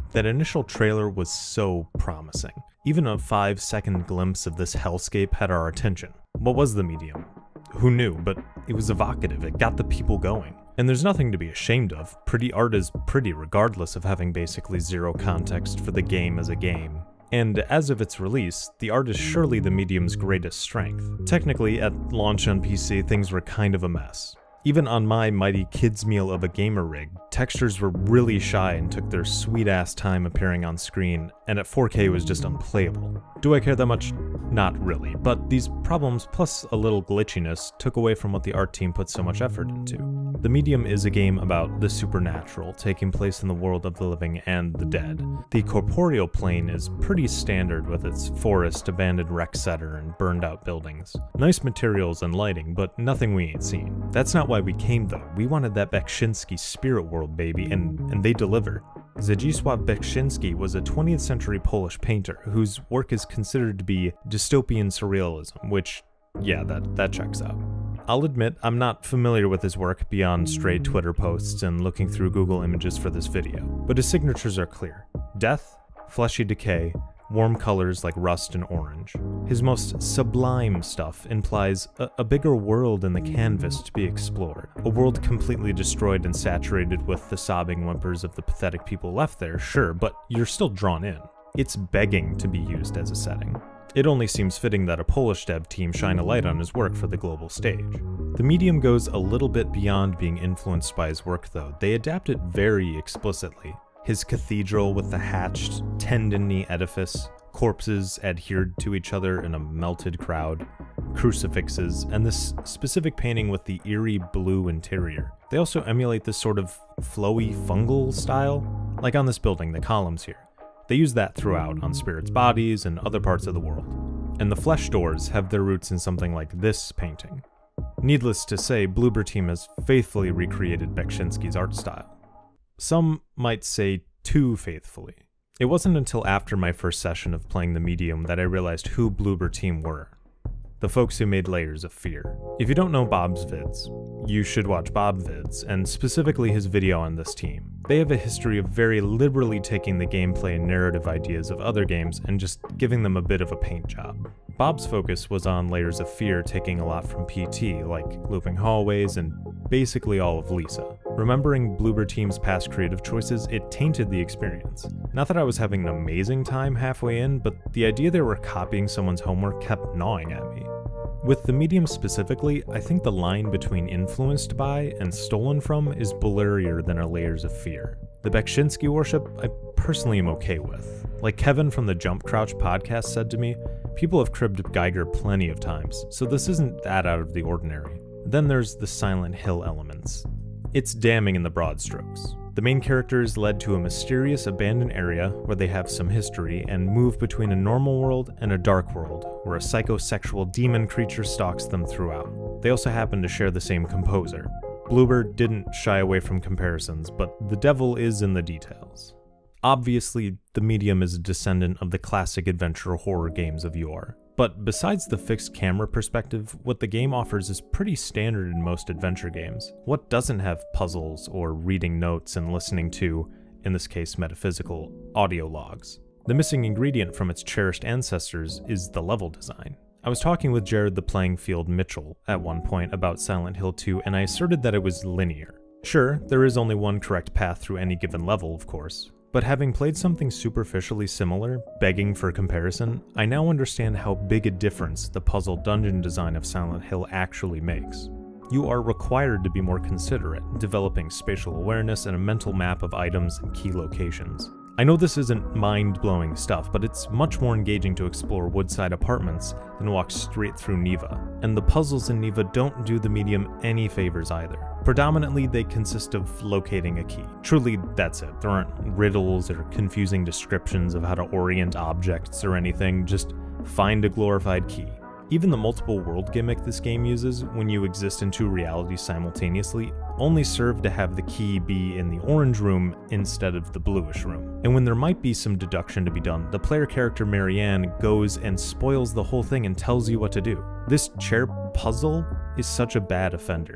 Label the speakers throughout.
Speaker 1: That initial trailer was so promising. Even a 5-second glimpse of this hellscape had our attention. What was the medium? Who knew, but it was evocative, it got the people going. And there's nothing to be ashamed of. Pretty art is pretty regardless of having basically zero context for the game as a game. And as of its release, the art is surely the medium's greatest strength. Technically, at launch on PC, things were kind of a mess. Even on my mighty kids meal of a gamer rig, textures were really shy and took their sweet-ass time appearing on screen, and at 4K it was just unplayable. Do I care that much? Not really, but these problems plus a little glitchiness took away from what the art team put so much effort into. The Medium is a game about the supernatural, taking place in the world of the living and the dead. The corporeal plane is pretty standard with its forest, abandoned rec center, and burned out buildings. Nice materials and lighting, but nothing we ain't seen. That's not why we came though. We wanted that Beksinski spirit world, baby, and they deliver. Zdzisław Beksinski was a 20th century Polish painter whose work is considered to be dystopian surrealism, which, yeah, that checks out. I'll admit I'm not familiar with his work beyond stray Twitter posts and looking through Google Images for this video, but his signatures are clear. Death, fleshy decay, warm colors like rust and orange. His most sublime stuff implies a bigger world in the canvas to be explored. A world completely destroyed and saturated with the sobbing whimpers of the pathetic people left there, sure, but you're still drawn in. It's begging to be used as a setting. It only seems fitting that a Polish dev team shine a light on his work for the global stage. The Medium goes a little bit beyond being influenced by his work though. They adapt it very explicitly. His cathedral with the hatched, tendon-y edifice, corpses adhered to each other in a melted crowd, crucifixes, and this specific painting with the eerie blue interior. They also emulate this sort of flowy fungal style, like on this building, the columns here. They use that throughout on spirits' bodies and other parts of the world. And the flesh doors have their roots in something like this painting. Needless to say, Bloober Team has faithfully recreated Beksinski's art style. Some might say too faithfully. It wasn't until after my first session of playing the Medium that I realized who Bloober Team were. The folks who made Layers of Fear. If you don't know Bob's vids, you should watch Bob vids, and specifically his video on this team. They have a history of very liberally taking the gameplay and narrative ideas of other games and just giving them a bit of a paint job. Bob's focus was on Layers of Fear, taking a lot from PT, like looping hallways and basically all of Lisa. Remembering Bloober Team's past creative choices, it tainted the experience. Not that I was having an amazing time halfway in, but the idea they were copying someone's homework kept gnawing at me. With the Medium specifically, I think the line between influenced by and stolen from is blurrier than a Layers of Fear. The Beksinski worship, I personally am okay with. Like Kevin from the Jump Crouch podcast said to me, people have cribbed Geiger plenty of times, so this isn't that out of the ordinary. Then there's the Silent Hill elements. It's damning in the broad strokes. The main character is led to a mysterious abandoned area where they have some history and move between a normal world and a dark world where a psychosexual demon creature stalks them throughout. They also happen to share the same composer. Bloober didn't shy away from comparisons, but the devil is in the details. Obviously, the Medium is a descendant of the classic adventure horror games of yore. But besides the fixed camera perspective, what the game offers is pretty standard in most adventure games. What doesn't have puzzles or reading notes and listening to, in this case metaphysical, audio logs? The missing ingredient from its cherished ancestors is the level design. I was talking with Jared the Playing Field Mitchell at one point about Silent Hill 2 and I asserted that it was linear. Sure, there is only one correct path through any given level, of course. But having played something superficially similar, begging for comparison, I now understand how big a difference the puzzle dungeon design of Silent Hill actually makes. You are required to be more considerate, developing spatial awareness and a mental map of items and key locations. I know this isn't mind-blowing stuff, but it's much more engaging to explore Woodside Apartments than walk straight through Neva, and the puzzles in Neva don't do the Medium any favors either. Predominantly, they consist of locating a key. Truly, that's it. There aren't riddles or confusing descriptions of how to orient objects or anything, just find a glorified key. Even the multiple world gimmick this game uses, when you exist in two realities simultaneously, only serve to have the key be in the orange room instead of the bluish room. And when there might be some deduction to be done, the player character Marianne goes and spoils the whole thing and tells you what to do. This chair puzzle is such a bad offender.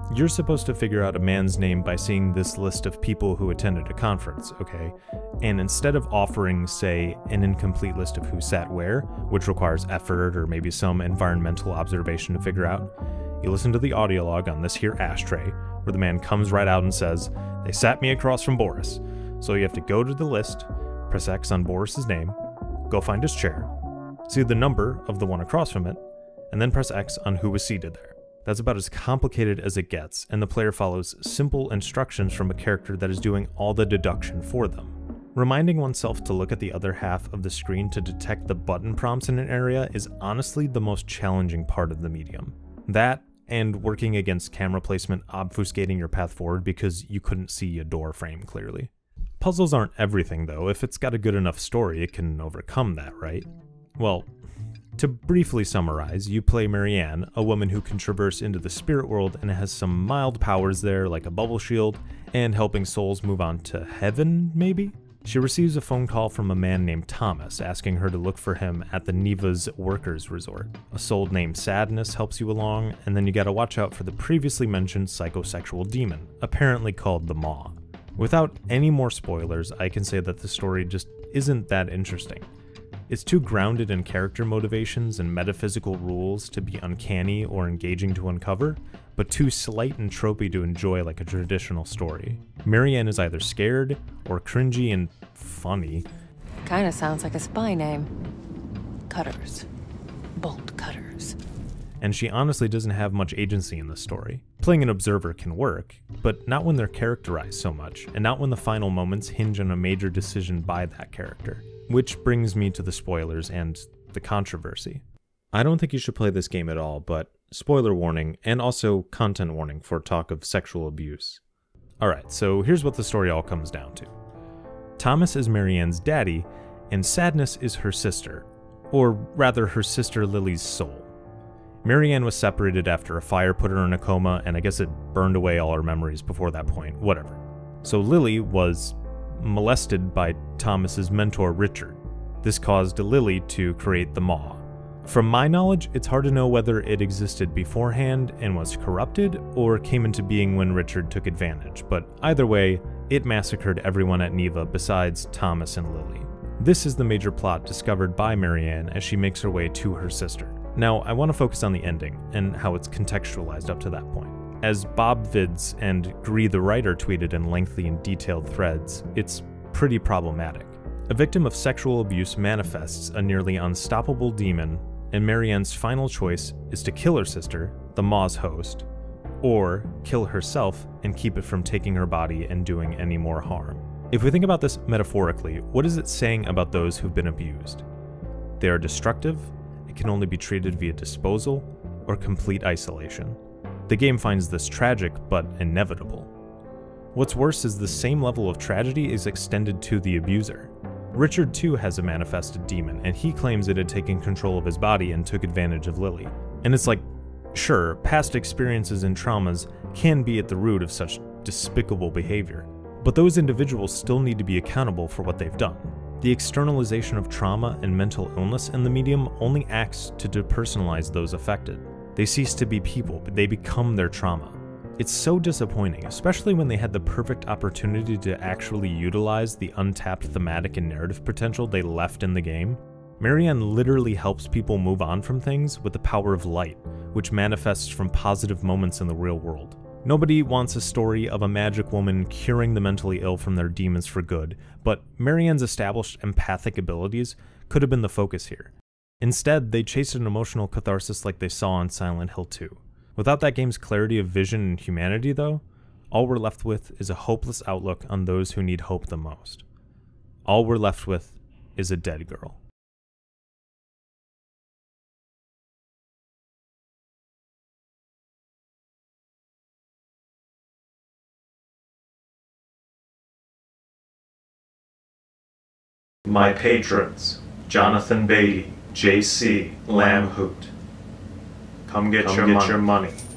Speaker 1: You're supposed to figure out a man's name by seeing this list of people who attended a conference, okay? And instead of offering, say, an incomplete list of who sat where, which requires effort or maybe some environmental observation to figure out, you listen to the audio log on this here ashtray, where the man comes right out and says, "They sat me across from Boris." So you have to go to the list, press X on Boris's name, go find his chair, see the number of the one across from it, and then press X on who was seated there. That's about as complicated as it gets, and the player follows simple instructions from a character that is doing all the deduction for them. Reminding oneself to look at the other half of the screen to detect the button prompts in an area is honestly the most challenging part of the medium. That, and working against camera placement obfuscating your path forward because you couldn't see a door frame clearly. Puzzles aren't everything though. If it's got a good enough story, it can overcome that, right? Well, to briefly summarize, you play Marianne, a woman who can traverse into the spirit world and has some mild powers there, like a bubble shield, and helping souls move on to heaven, maybe? She receives a phone call from a man named Thomas, asking her to look for him at the Neva's Workers Resort. A soul named Sadness helps you along, and then you gotta watch out for the previously mentioned psychosexual demon, apparently called the Maw. Without any more spoilers, I can say that the story just isn't that interesting. It's too grounded in character motivations and metaphysical rules to be uncanny or engaging to uncover, but too slight and tropey to enjoy like a traditional story. Marianne is either scared or cringy and funny.
Speaker 2: Kinda sounds like a spy name. Cutters. Bolt cutters.
Speaker 1: And she honestly doesn't have much agency in the story. Playing an observer can work, but not when they're characterized so much, and not when the final moments hinge on a major decision by that character. Which brings me to the spoilers and the controversy. I don't think you should play this game at all, but spoiler warning, and also content warning for talk of sexual abuse. Alright, so here's what the story all comes down to. Thomas is Marianne's daddy, and Sadness is her sister, or rather her sister Lily's soul. Marianne was separated after a fire put her in a coma, and I guess it burned away all her memories before that point, whatever. So Lily was molested by Thomas's mentor Richard. This caused Lily to create the Maw. From my knowledge, it's hard to know whether it existed beforehand and was corrupted, or came into being when Richard took advantage, but either way, it massacred everyone at Neva besides Thomas and Lily. This is the major plot discovered by Marianne as she makes her way to her sister. Now, I want to focus on the ending, and how it's contextualized up to that point. As Bob Vids and Gree the writer tweeted in lengthy and detailed threads, it's pretty problematic. A victim of sexual abuse manifests a nearly unstoppable demon, and Marianne's final choice is to kill her sister, the Maw's host, or kill herself and keep it from taking her body and doing any more harm. If we think about this metaphorically, what is it saying about those who've been abused? They are destructive, it can only be treated via disposal, or complete isolation. The game finds this tragic, but inevitable. What's worse is the same level of tragedy is extended to the abuser. Richard too has a manifested demon, and he claims it had taken control of his body and took advantage of Lily. And it's like, sure, past experiences and traumas can be at the root of such despicable behavior, but those individuals still need to be accountable for what they've done. The externalization of trauma and mental illness in the medium only acts to depersonalize those affected. They cease to be people, but they become their trauma. It's so disappointing, especially when they had the perfect opportunity to actually utilize the untapped thematic and narrative potential they left in the game. Marianne literally helps people move on from things with the power of light, which manifests from positive moments in the real world. Nobody wants a story of a magic woman curing the mentally ill from their demons for good, but Marianne's established empathic abilities could have been the focus here. Instead, they chased an emotional catharsis like they saw in Silent Hill 2. Without that game's clarity of vision and humanity, though, all we're left with is a hopeless outlook on those who need hope the most. All we're left with is a dead girl. My patrons, Jonathan Beatty, JC, Lamb Hoot. Come get your money.